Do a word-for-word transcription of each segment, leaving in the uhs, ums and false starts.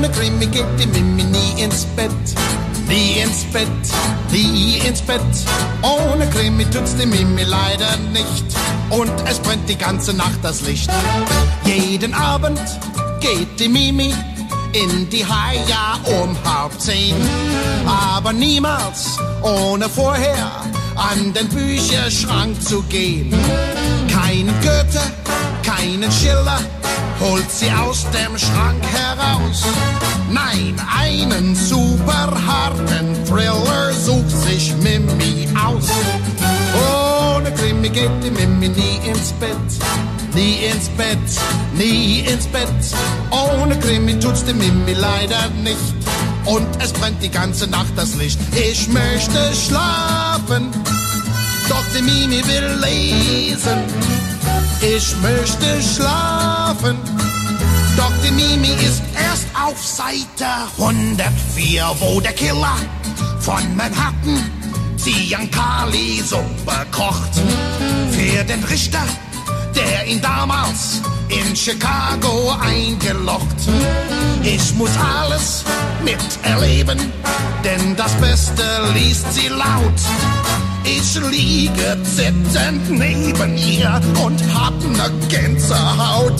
Ohne Krimi geht die Mimi nie ins Bett. Nie ins Bett, nie ins Bett. Ohne Krimi tut's die Mimi leider nicht. Und es brennt die ganze Nacht das Licht. Jeden Abend geht die Mimi in die Haia um halb zehn. Aber niemals ohne vorher an den Bücherschrank zu gehen. Kein Goethe, keinen Schiller holt sie aus dem Schrank heraus. Nein, einen super harten Thriller sucht sich Mimi aus. Ohne Krimi geht die Mimi nie ins Bett. Nie ins Bett, nie ins Bett. Ohne Krimi tut's die Mimi leider nicht. Und es brennt die ganze Nacht das Licht. Ich möchte schlafen, doch die Mimi will lesen. Ich möchte schlafen, doch die Mimi ist erst auf Seite hundertvier, wo der Killer von Manhattan Ziankali Suppe kocht. Für den Richter, der ihn damals in Chicago eingeloggt. Ich muss alles miterleben, denn das Beste liest sie laut. Ich liege zittend neben ihr und hab ne Gänsehaut.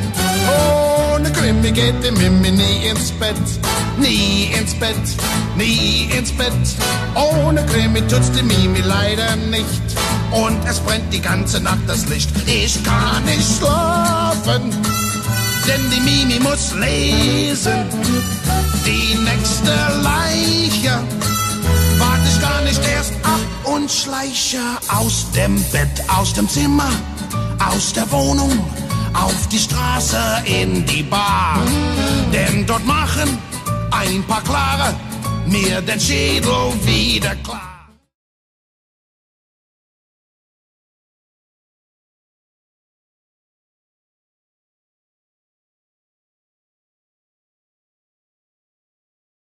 Ohne Krimi geht die Mimi nie ins Bett. Nie ins Bett, nie ins Bett. Ohne Krimi tut's die Mimi leider nicht. Und es brennt die ganze Nacht das Licht. Ich kann nicht schlafen, denn die Mimi muss lesen. Die nächste Leiche wart ich gar nicht erst ab und schleiche aus dem Bett, aus dem Zimmer, aus der Wohnung, auf die Straße, in die Bar. Denn dort machen ein paar Klare mir den Schädel wieder klar.